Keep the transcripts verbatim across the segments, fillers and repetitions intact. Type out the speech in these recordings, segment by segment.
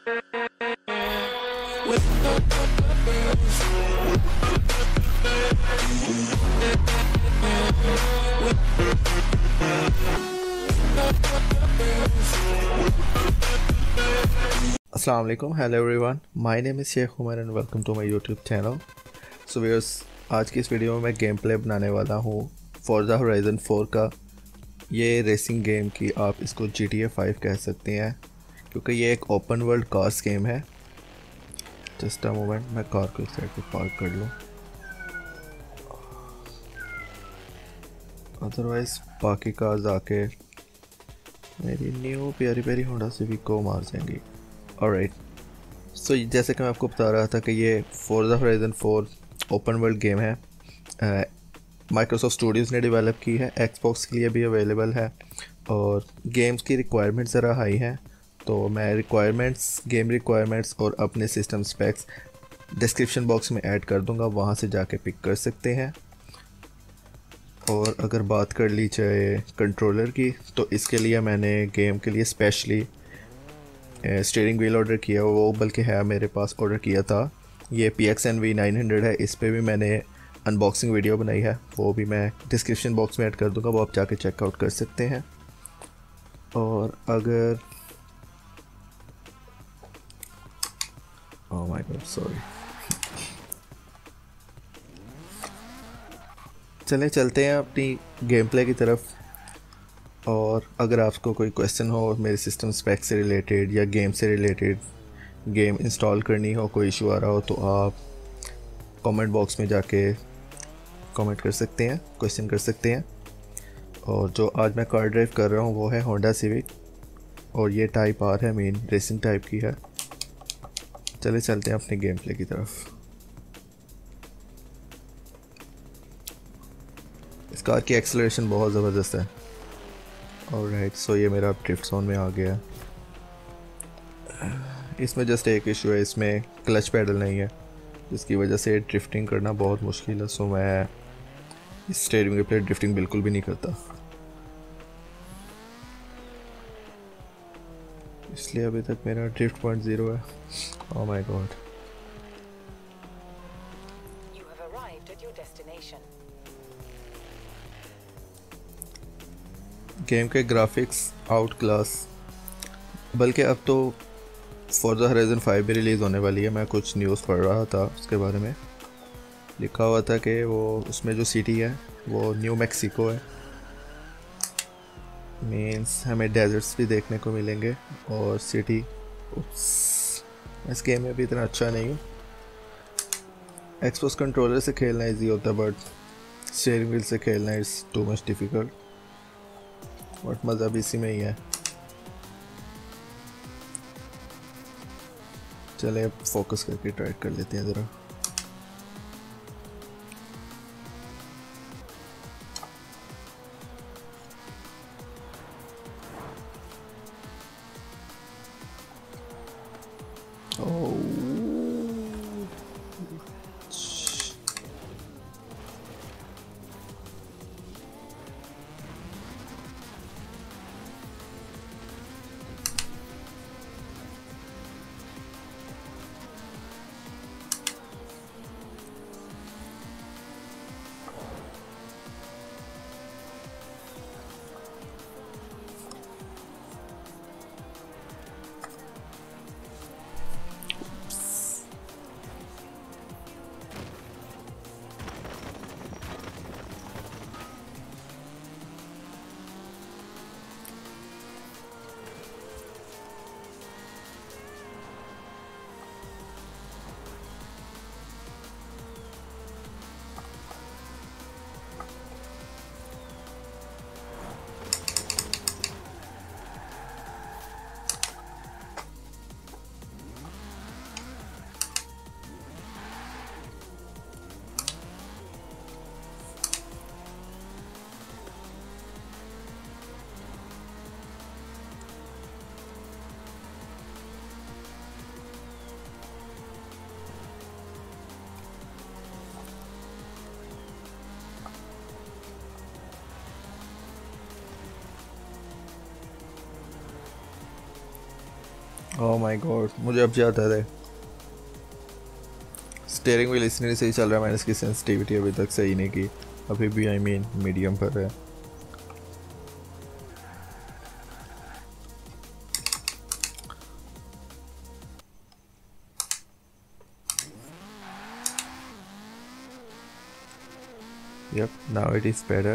Assalamu alaikum, hello everyone, my name is Sheikh Umar and welcome to my YouTube channel. So viewers, आज की इस video में मैं game play बनाने वाला हूँ Forza Horizon फोर का। ये रेसिंग गेम की आप इसको जी टी ए फाइव कह सकते हैं क्योंकि ये एक ओपन वर्ल्ड कार्स गेम है। जस्ट अ मोमेंट, मैं कार को इस साइड पे पार्क कर लूँ, अदरवाइज बाकी कार्स आके मेरी न्यू प्यारी प्यारी होंडा सिविक को मार जाएंगी। ऑलराइट, सो जैसे कि मैं आपको बता रहा था कि ये Forza Horizon four open world game है, माइक्रोसॉफ्ट स्टूडियोज़ ने डेवलप की है, एक्सबॉक्स के लिए भी अवेलेबल है और गेम्स की रिक्वायरमेंट्स ज़रा हाई हैं। तो मैं रिक्वायरमेंट्स, गेम रिक्वायरमेंट्स और अपने सिस्टम स्पेक्स डिस्क्रिप्शन बॉक्स में ऐड कर दूंगा, वहाँ से जाके पिक कर सकते हैं। और अगर बात कर ली जाए कंट्रोलर की, तो इसके लिए मैंने गेम के लिए स्पेशली स्टीयरिंग व्हील ऑर्डर किया, वो बल्कि है मेरे पास, ऑर्डर किया था। ये P X N V nine hundred है, इस पे भी मैंने अनबॉक्सिंग वीडियो बनाई है, वो भी मैं डिस्क्रिप्शन बॉक्स में ऐड कर दूंगा, वो आप जाके चेकआउट कर सकते हैं। और अगर ओह माय गॉड सॉरी, चलें चलते हैं अपनी गेम प्ले की तरफ। और अगर आपको कोई क्वेश्चन हो मेरे सिस्टम स्पेक से रिलेटेड या गेम से रिलेटेड, गेम इंस्टॉल करनी हो, कोई इशू आ रहा हो, तो आप कमेंट बॉक्स में जाके कमेंट कर सकते हैं, क्वेश्चन कर सकते हैं। और जो आज मैं कार ड्राइव कर रहा हूँ वो है होंडा सिविक और ये टाइप आर है, मेन रेसिंग टाइप की है। चले चलते हैं अपने गेम प्ले की तरफ। इस कार की एक्सेलरेशन बहुत ज़बरदस्त है। ऑलराइट, सो ये मेरा ड्रिफ्ट जोन में आ गया। इसमें जस्ट एक इशू है, इसमें क्लच पैडल नहीं है, जिसकी वजह से ड्रिफ्टिंग करना बहुत मुश्किल है। सो मैं इस स्टीयरिंग पे ड्रिफ्टिंग बिल्कुल भी नहीं करता, इसलिए अभी तक मेरा ड्रिफ्ट पॉइंट ज़ीरो है। ओह माय गॉड, गेम के ग्राफिक्स आउट क्लास, बल्कि अब तो Forza Horizon फाइव भी रिलीज़ होने वाली है। मैं कुछ न्यूज़ पढ़ रहा था, उसके बारे में लिखा हुआ था कि वो उसमें जो सिटी है वो न्यू मैक्सिको है, मीन्स हमें डेजर्ट्स भी देखने को मिलेंगे और सिटी। इस गेम में भी इतना अच्छा नहीं हूँ, एक्सपोस कंट्रोलर से खेलना इजी होता है बट स्टीयरिंग व्हील से खेलना is too much difficult, but मज़ा भी इसी में ही है। चले अब फोकस करके ट्राई कर लेते हैं ज़रा। ओह माय गॉड, मुझे अब याद आ रहा है, स्टीयरिंग व्हील इसलिए सही चल रहा है, मैंने इसकी सेंसिटिविटी अभी तक सही नहीं की, अभी भी आई मीन मीडियम पर है। Yep, now it is better.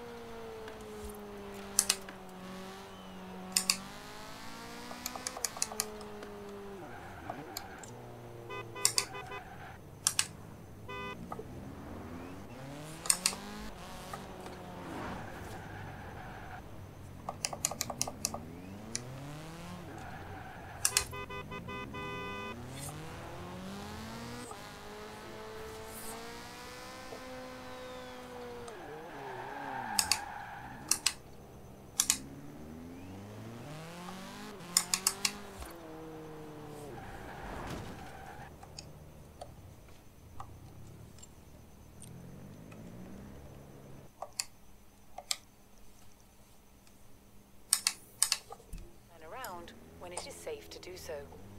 When it is safe to do so.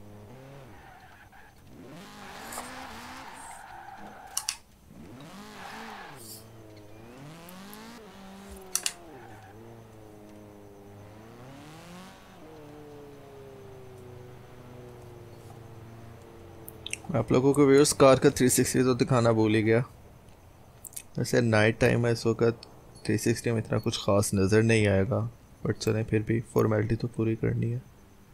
आप लोगों को व्यूअर्स कार का थ्री सिक्सटी तो दिखाना भूल ही गया। वैसे नाइट टाइम है, इस वक्त थ्री सिक्सटी में इतना कुछ ख़ास नज़र नहीं आएगा, बट चलें फिर भी फॉर्मेलिटी तो पूरी करनी है।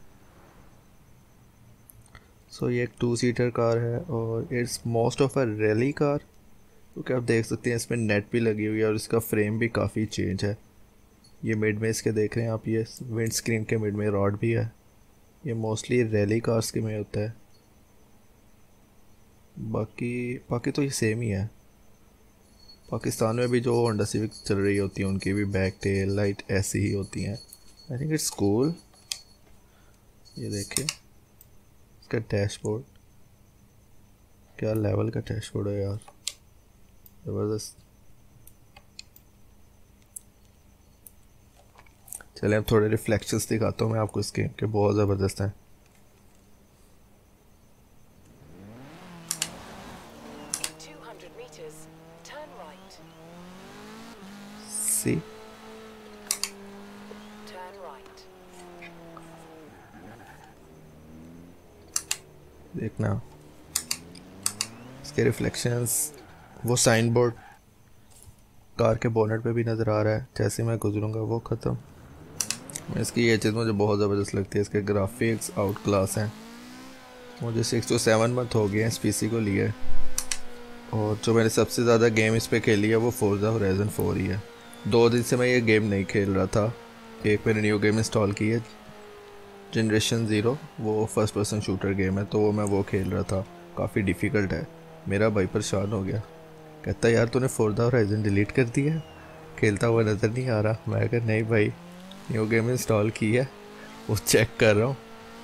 सो so, ये एक टू सीटर कार है और it's most of a rally car, क्योंकि आप देख सकते हैं इसमें नेट भी लगी हुई है और इसका फ्रेम भी काफ़ी चेंज है। ये मिड में इसके देख रहे हैं आप, ये विंड स्क्रीन के मिड में रॉड भी है। ये मोस्टली रैली कार्स के में होता है, बाकी बाकी तो ये सेम ही है। पाकिस्तान में भी जो होंडा सिविक चल रही होती है उनकी भी बैक टेल लाइट ऐसी ही होती हैं। I think it's cool. ये देखिए इसका डैशबोर्ड, क्या लेवल का डैशबोर्ड है यार, ज़बरदस्त। चलिए अब थोड़े रिफ्लेक्शंस दिखाता हूँ मैं आपको इसके, कि बहुत ज़बरदस्त हैं। सी देखना इसके रिफ्लेक्शंस, वो साइन बोर्ड कार के बोनेट पे भी नज़र आ रहा है। जैसे मैं गुजरूंगा वो ख़त्म। इसकी ये चीज़ मुझे बहुत ज़बरदस्त लगती है, इसके ग्राफिक्स आउट क्लास हैं। मुझे सिक्स टू सेवन मंथ हो गए हैं इस पीसी को लिए, और जो मैंने सबसे ज़्यादा गेम इस पर खेली है वो फोर्जा होराइजन फोर ही है। दो दिन से मैं ये गेम नहीं खेल रहा था, एक मैंने न्यू गेम इंस्टॉल की है जनरेशन ज़ीरो, वो फर्स्ट पर्सन शूटर गेम है, तो वो मैं वो खेल रहा था। काफ़ी डिफ़िकल्ट है। मेरा भाई परेशान हो गया, कहता यार तूने फोर्जा होराइजन डिलीट कर दिया है, खेलता हुआ नज़र नहीं आ रहा। मैं कहा नहीं भाई, न्यू गेम इंस्टॉल की है, वो चेक कर रहा हूँ।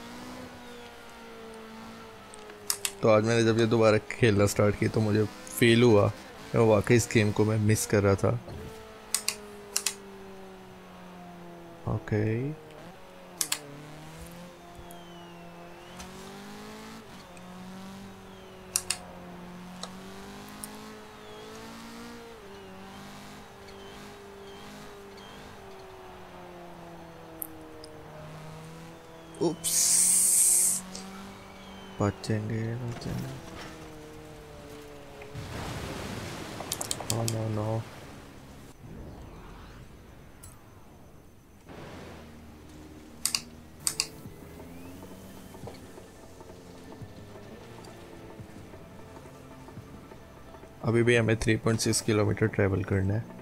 तो आज मैंने जब ये दोबारा खेलना स्टार्ट किया तो मुझे फील हुआ कि वाकई इस गेम को मैं मिस कर रहा था। ओके उप्स, बचेंगे बचेंगे। Oh no no। अभी भी हमें three point six kilometre travel करना है।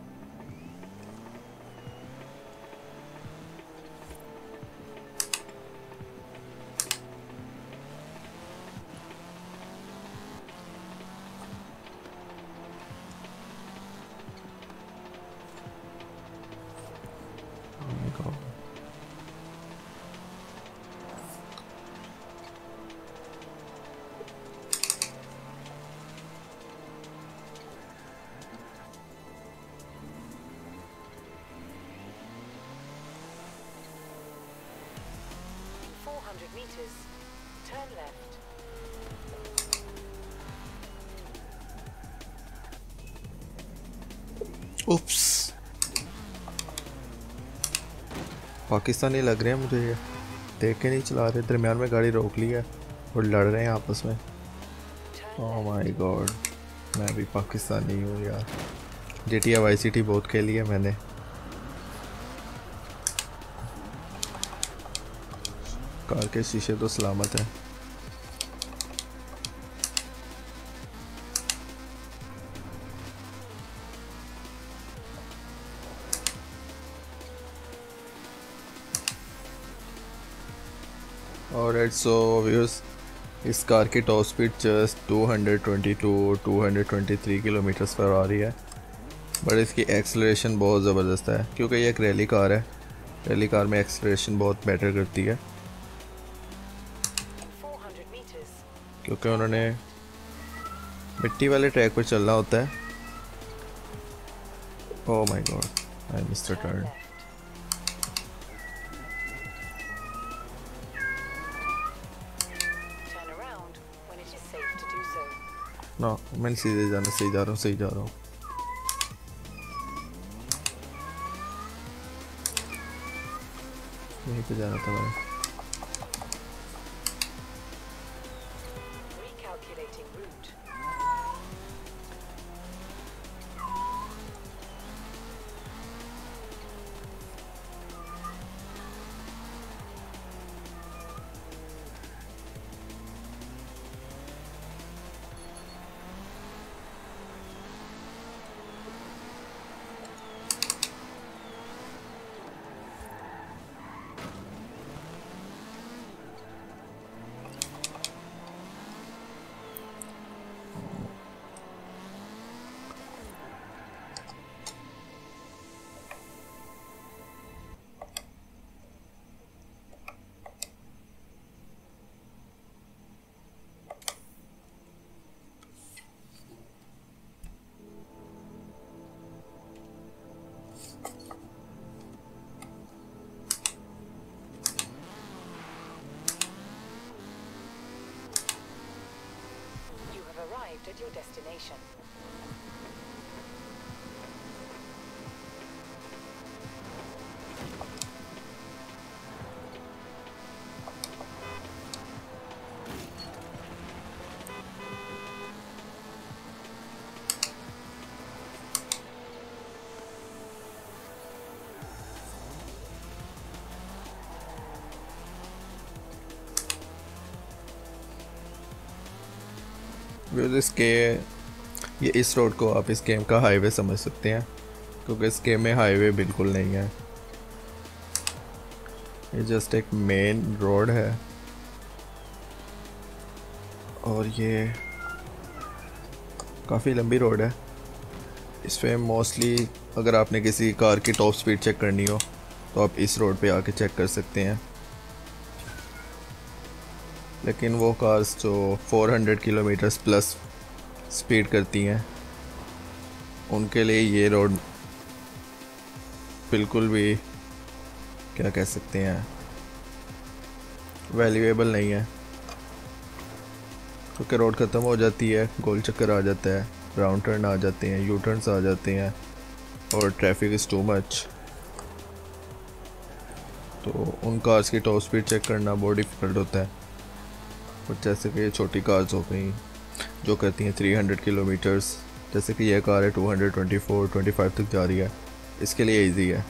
four hundred meters, Turn left. उप्स, पाकिस्तानी लग रहे हैं मुझे, ये देख के नहीं चला रहे, दरमियान में गाड़ी रोक ली है और लड़ रहे हैं आपस में। ओह माय गॉड, मैं भी पाकिस्तानी हूँ यार। G T A Y C T बहुत खेली है मैंने। कार के शीशे तो सलामत हैं। ऑलराइट, सो व्यूअर्स, इस कार की top speed just two hundred twenty two two hundred twenty three kilometres पर आ रही है, बट इसकी एक्सेलरेशन बहुत ज़बरदस्त है क्योंकि ये एक रैली कार है। रैली कार में एक्सेलरेशन बहुत मैटर करती है four hundred meters. क्योंकि उन्होंने मिट्टी वाले ट्रैक पर चलना होता है। Oh my God, I missed the turn. Left. Turn around when it is safe to do so. ना, मैं सीधे जाना, सही जा रहा हूँ, सही जा रहा हूँ। यहीं पे जाना था मैंने। Recalculating route. You have arrived at your destination. Viewers, इसके ये इस रोड को आप इस गेम का हाईवे समझ सकते हैं क्योंकि इस गेम में हाईवे बिल्कुल नहीं है। ये जस्ट एक मेन रोड है और ये काफ़ी लंबी रोड है। इस पे मोस्टली अगर आपने किसी कार की टॉप स्पीड चेक करनी हो तो आप इस रोड पे आके चेक कर सकते हैं, लेकिन वो कार्स जो four hundred kilometres plus speed करती हैं उनके लिए ये रोड बिल्कुल भी, क्या कह सकते हैं, वैल्यूएबल नहीं है क्योंकि रोड ख़त्म हो जाती है, गोल चक्कर आ जाता है, राउंड टर्न आ जाते हैं, यू टर्न्स आ जाते हैं और ट्रैफिक इज़ टू मच। तो उन कार्स की टॉप स्पीड चेक करना बहुत डिफ़िकल्ट होता है। बट जैसे कि ये छोटी कार्स हो गई जो करती हैं थ्री हंड्रेड किलोमीटर्स, जैसे कि यह कार है two hundred twenty four twenty five तक जा रही है, इसके लिए इजी है।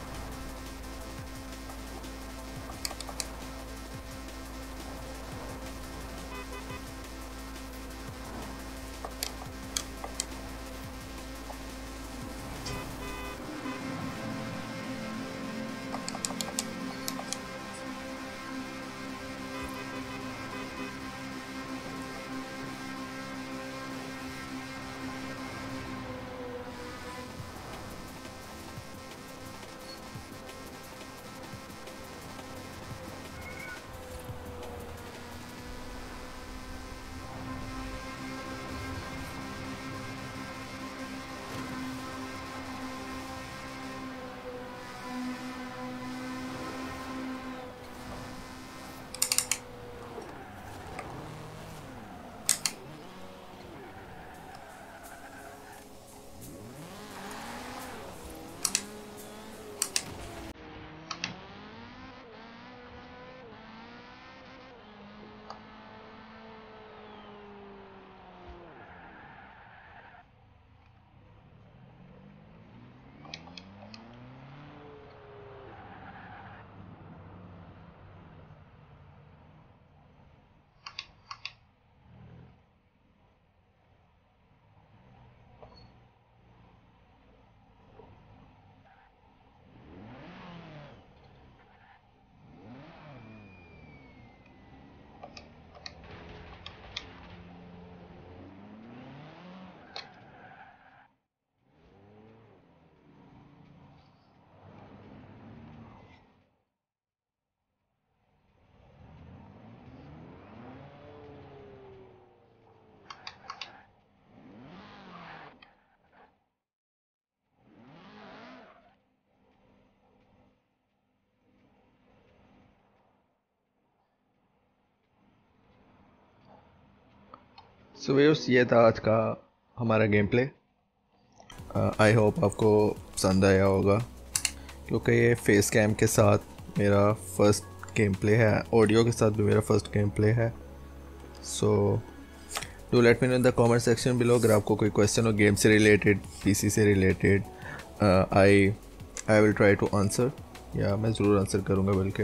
सो व्यूअर्स, ये था आज का हमारा गेम प्ले। आई होप आपको पसंद आया होगा, क्योंकि ये फेस कैम के साथ मेरा फर्स्ट गेम प्ले है, ऑडियो के साथ भी मेरा फर्स्ट गेम प्ले है। So do let me know in the comment section below अगर आपको कोई क्वेश्चन हो गेम से रिलेटेड, पीसी से related. I I will try to answer, या मैं ज़रूर आंसर करूँगा बल्कि।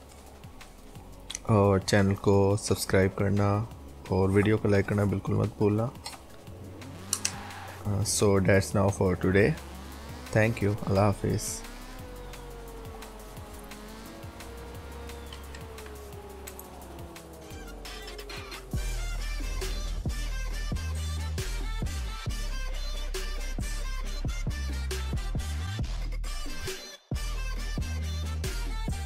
और चैनल को सब्सक्राइब करना और वीडियो को लाइक करना बिल्कुल मत भूलना। So that's now for today. Thank you. अल्लाह हाफिज़।